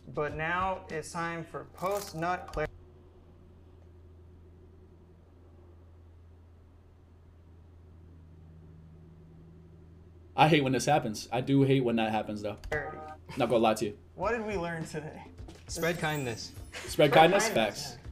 but now it's time for post-nut clarity. I hate when this happens. I do hate when that happens, though. Not gonna lie to you. What did we learn today? Spread kindness. Spread kindness? Facts.